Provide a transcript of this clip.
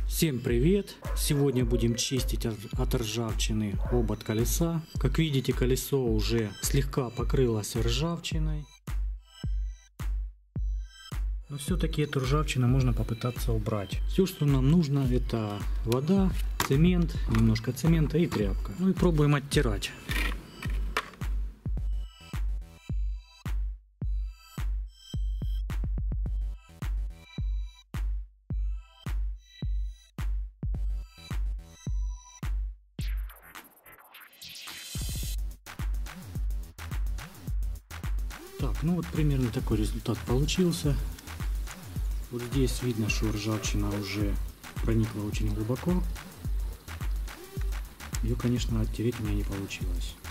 Всем привет! Сегодня будем чистить от ржавчины обод колеса. Как видите, колесо уже слегка покрылось ржавчиной. Но все-таки эту ржавчину можно попытаться убрать. Все, что нам нужно, это вода, цемент, немножко цемента и тряпка. Ну и пробуем оттирать. Так, ну вот примерно такой результат получился. Вот здесь видно, что ржавчина уже проникла очень глубоко. Ее, конечно, оттереть у меня не получилось.